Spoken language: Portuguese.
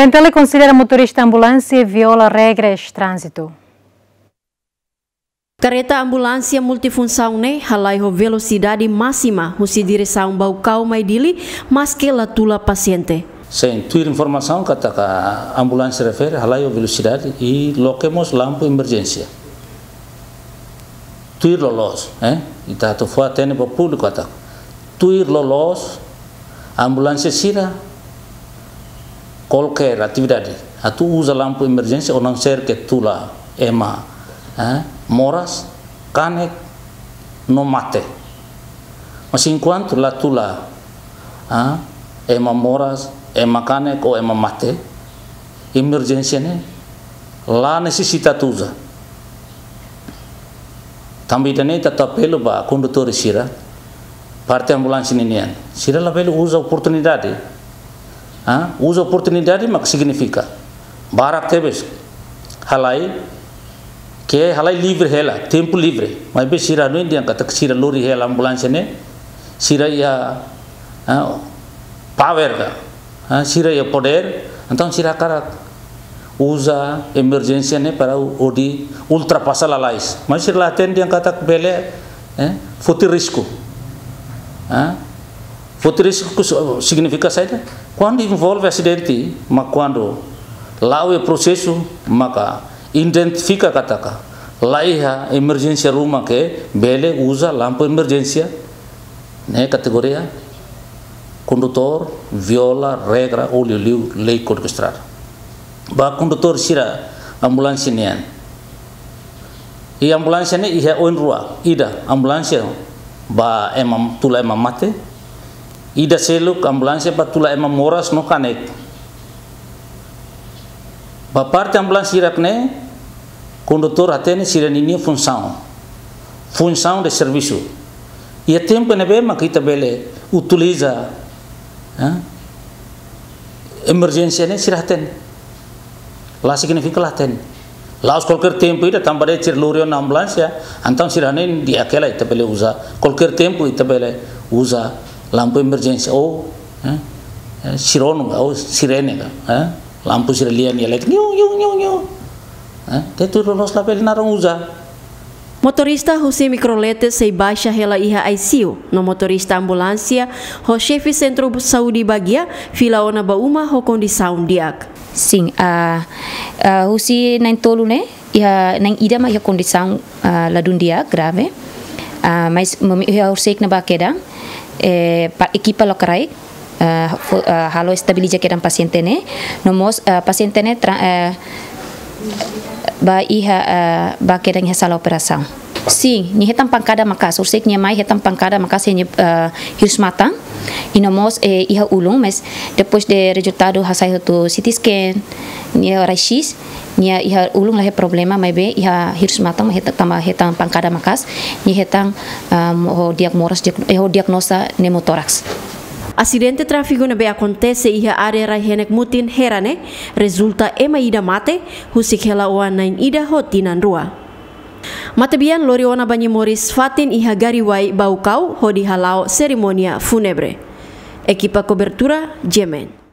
Oriental considera motorista ambulância viola regras de trânsito. Careta ambulância multifunção halai velocidade máxima, husi direção baucau mai dili, mas que la tula paciente. Sem tua informação que a ambulância refere halai velocidade e loquemos lampu emergência. Tuir lolos, e tá tu foi atende para público até. Tuir lolos, ambulância sira qualquer atividade. Tu usa lampu emergência ou não ser que tu lá moras, canek, não mate. Mas enquanto lá tu lá moras, canek ou mate, emergência lá necessita tu usa. Também tem que apelo para condutor sira, parte ambulância ninian. Sira lá pelo usa oportunidade. Usa oportunidade, mas que significa? Barak tebes, halai, que é halai livre hela, tempo livre. Mas bem sira não indian kata sira lori hela ambulância sira ia power sira ia poder, então sira cara usa emergência para o de ultrapassar a lais. Mas sira lá tem indian kata bele, foto risco. Foto risco significa saída? Quando envolve acidente, mas quando lá o processo, maka identifica kataka, lá é emergência rumah que bele usa lampu emergência, categoria condutor viola regra ou lei código estrada. Ba condutor sira ambulância nian. E ambulância é on rua, ida ambulância ba tula mate. Ida seluk ambulância para tula moras no canek. Ba parte ambulância irakne condutor atene sirenini função de serviço. E a tempo nebe makita bele utiliza emergência siraten. Lá significa lá ten. Lá qualquer tempo ida também tir lorion na ambulância, então siranen dia aquela ita bele usa qualquer tempo ita bele usa lampu emergência ou siron ou sirene lampu sirelian elétrica itu los label narong usa. Motorista José Microlete se baixa hela iha ICU no motorista ambulância ho chefe centro saúde bagia fila ona bauma ho condição diak. Sim, José nem tolu iha nem ida ma iha condição ladun dia grave. Mas iha ursek na bakedang equipa lokarai halo estabiliza kedang paciente nomos paciente ba iha ba kedang iha sala operação. Sim, ni hetam pancada makas ursek ni mai hetam pancada makas ni hirus matang e nomos iha ulung mas depois de resultado hasai tu CT scan ni raio-x ni iha ulung lah problema mai be iha hirus matang hetam pancada makas ni hetam diagnosa pneumotórax. Acidente tráfico na be acontece iha área rahenek mutin herane resulta ida mate husik hela oan nain ida hotinan rua. Matabian loriona banyi moris fatin iha gariwai baukau hodi halau seremonia funebre. Equipa cobertura Jemen.